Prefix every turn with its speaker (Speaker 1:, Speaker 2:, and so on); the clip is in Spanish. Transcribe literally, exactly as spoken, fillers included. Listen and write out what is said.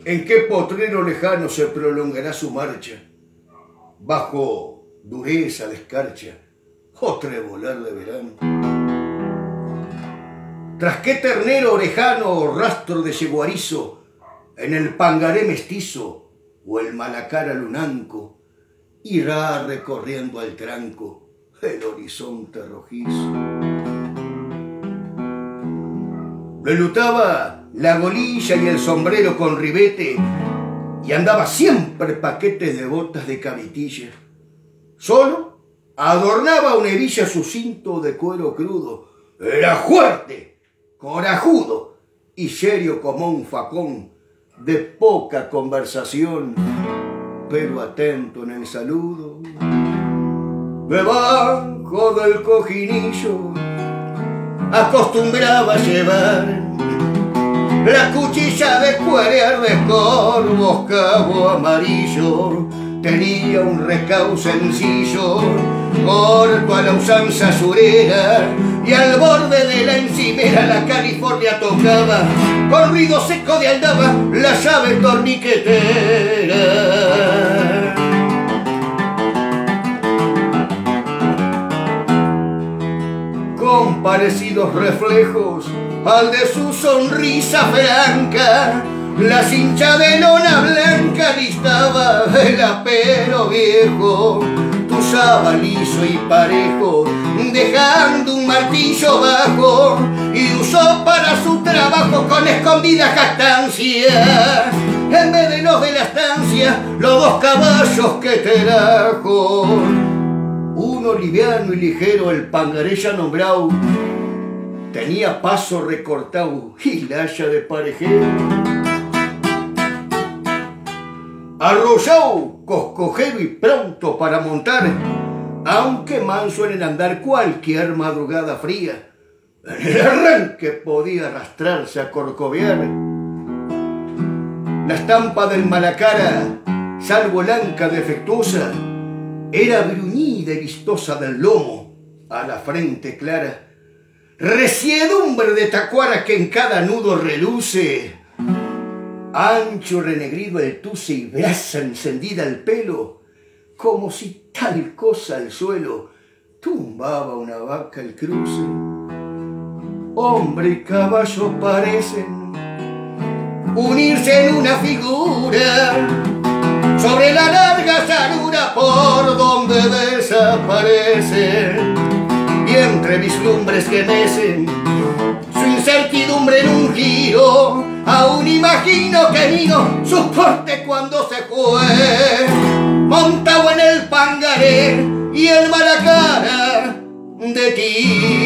Speaker 1: ¿En qué potrero lejano se prolongará su marcha? Bajo dureza de escarcha o trebolar de verano. ¿Tras qué ternero orejano o rastro de yeguarizo en el pangaré mestizo o el malacara lunanco irá recorriendo al tranco el horizonte rojizo? Lo enlutaba la golilla y el sombrero con ribete y andaba siempre paquetes de botas de cavitilla. Solo adornaba una hebilla su cinto de cuero crudo. Era fuerte, corajudo y serio como un facón, de poca conversación, pero atento en el saludo. Debajo del cojinillo acostumbraba llevar la cuchilla de cuerear de corvos cabo amarillo. Tenía un recao sencillo, corto a la usanza surera, y al borde de la encimera la California tocaba, con ruido seco de aldaba, la llave torniquetera. Con parecidos reflejos al de su sonrisa franca, la cincha de lona blanca listaba el apero viejo. Tuzaba liso y parejo, dejando un martillo bajo, y usó para su trabajo con escondida jactancia, en vez de los de la estancia, los dos caballos que trajo. Uno liviano y ligero, el pangaré ya nombrado, tenía paso recortado y la haya de parejero. Arrollado, coscojero y pronto para montar, aunque manso en el andar cualquier madrugada fría, en el arranque podía arrastrarse a corcovear. La estampa del malacara, salvo blanca defectuosa, era bruñida y vistosa del lomo a la frente clara, resiedumbre de tacuara que en cada nudo reluce, ancho renegrido el tuce y brasa encendida el pelo, como si tal cosa al suelo tumbaba una vaca el cruce. Hombre y caballo parecen unirse en una figura sobre la larga llanura por donde desaparecen, y entre vislumbres que mecen su incertidumbre en un giro, aún imagino que vino su porte cuando se fue, montado en el pangaré y el malacara de ti.